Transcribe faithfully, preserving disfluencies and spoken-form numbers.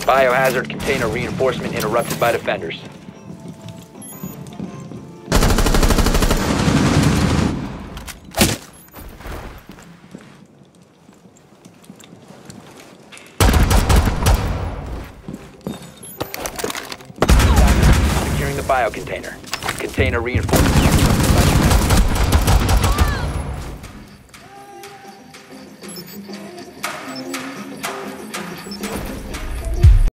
Biohazard container reinforcement interrupted by defenders. Securing the biocontainer. Container reinforcement interrupted by defenders.